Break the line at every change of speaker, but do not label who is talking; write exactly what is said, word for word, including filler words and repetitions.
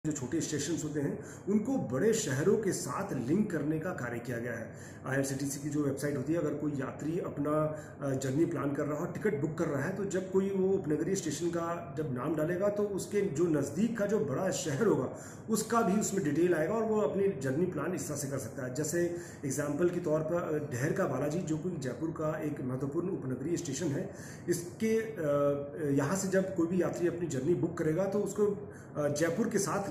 जो छोटे स्टेशन होते हैं उनको बड़े शहरों के साथ लिंक करने का कार्य किया गया है। आईआरसीटीसी की जो वेबसाइट होती है, अगर कोई यात्री अपना जर्नी प्लान कर रहा हो, टिकट बुक कर रहा है, तो जब कोई वो उपनगरीय स्टेशन का जब नाम डालेगा तो उसके जो नज़दीक का जो बड़ा शहर होगा उसका भी उसमें डिटेल आएगा और वो अपनी जर्नी प्लान इस तरह से कर सकता है। जैसे एग्जाम्पल के तौर पर ढहर का बालाजी, जो कि जयपुर का एक महत्वपूर्ण उपनगरीय स्टेशन है, इसके यहाँ से जब कोई भी यात्री अपनी जर्नी बुक करेगा तो उसको जयपुर के साथ